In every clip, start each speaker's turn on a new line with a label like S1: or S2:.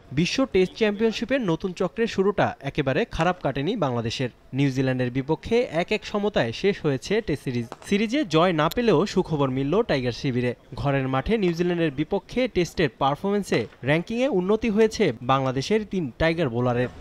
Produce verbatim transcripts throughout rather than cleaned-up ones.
S1: বিশ্ব টেস্ট চ্যাম্পিয়নশিপের নতুন চক্রের শুরুটা একেবারে খারাপ কাটেনি বাংলাদেশের। নিউজিল্যান্ডের বিপক্ষে এক এক সমতায় শেষ হয়েছে টেস্ট সিরিজ। সিরিজে জয় না পেলেও সুখবর মিলল টাইগার শিবিরে। ঘরের মাঠে নিউজিল্যান্ডের বিপক্ষে টেস্টের পারফরমেন্সে র্যাঙ্কিংয়ে উন্নতি হয়েছে বাংলাদেশের তিন টাইগার বোলারের।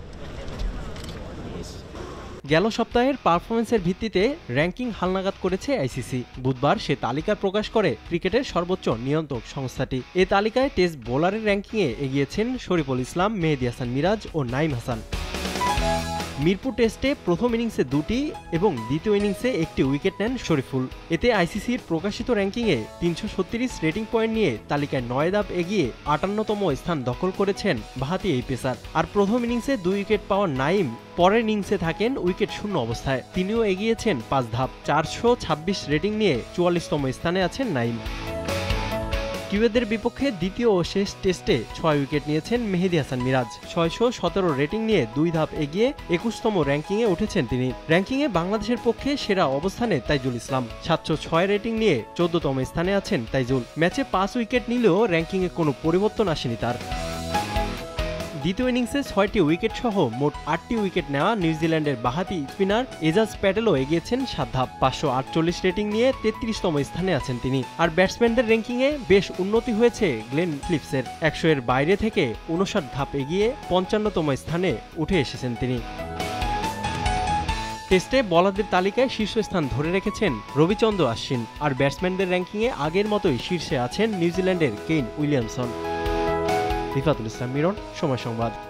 S1: গেল সপ্তাহের পারফরমেন্সের ভিত্তিতে র্যাঙ্কিং হালনাগাদ করেছে আইসিসি। বুধবার সে তালিকা প্রকাশ করে ক্রিকেটের সর্বোচ্চ নিয়ন্ত্রক সংস্থাটি। এ তালিকায় টেস্ট বোলারের র্যাঙ্কিংয়ে এগিয়েছেন শরীফুল ইসলাম, মেহেদী হাসান মিরাজ ও নাইম হাসান। মিরপুর টেস্টে প্রথম ইনিংসে দুটি এবং দ্বিতীয় ইনিংসে একটি উইকেট নেন শরীফুল। এতে আইসিসির প্রকাশিত র্যাঙ্কিংয়ে তিনশো ছত্রিশ রেটিং পয়েন্ট নিয়ে তালিকায় নয় ধাপ এগিয়ে আটান্নতম স্থান দখল করেছেন বাঁহাতি এই পেসার। আর প্রথম ইনিংসে দুই উইকেট পাওয়া নাইম পরের ইনিংসে থাকেন উইকেট শূন্য অবস্থায়। তিনিও এগিয়েছেন পাঁচ ধাপ। চারশো ছাব্বিশ রেটিং নিয়ে চুয়াল্লিশতম স্থানে আছেন নাইম। কিউয়েদের বিপক্ষে দ্বিতীয় ও শেষ টেস্টে ছয় উইকেট নিয়েছেন মেহেদী হাসান মিরাজ। ছয়শো সতেরো রেটিং নিয়ে দুই ধাপ এগিয়ে একুশতম র্যাঙ্কিংয়ে উঠেছেন তিনি। র্যাঙ্কিংয়ে বাংলাদেশের পক্ষে সেরা অবস্থানে তাইজুল ইসলাম। সাতশো ছয় রেটিং নিয়ে চোদ্দতম স্থানে আছেন তাইজুল। ম্যাচে পাঁচ উইকেট নিলেও র্যাঙ্কিংয়ে কোনো পরিবর্তন আসেনি তার। দ্বিতীয় ইনিংসে ছয়টি উইকেট সহ মোট আটটি উইকেট নেওয়া নিউজিল্যান্ডের বাঁহাতি স্পিনার এজাজ প্যাটেলও এগিয়েছেন সাত ধাপ। পাঁচশো আটচল্লিশ রেটিং নিয়ে তেত্রিশতম স্থানে আছেন তিনি। আর ব্যাটসম্যানদের র্যাঙ্কিংয়ে বেশ উন্নতি হয়েছে গ্লেন ফিলিপসের। একশো এর বাইরে থেকে উনষাট ধাপ এগিয়ে পঞ্চান্নতম স্থানে উঠে এসেছেন তিনি। টেস্টে বোলারদের তালিকায় শীর্ষস্থান ধরে রেখেছেন রবিচন্দ্র অশ্বিন। আর ব্যাটসম্যানদের র্যাঙ্কিংয়ে আগের মতোই শীর্ষে আছেন নিউজিল্যান্ডের কেইন উইলিয়ামসন। রিফাতুল ইসলাম মিরন, সময় সংবাদ।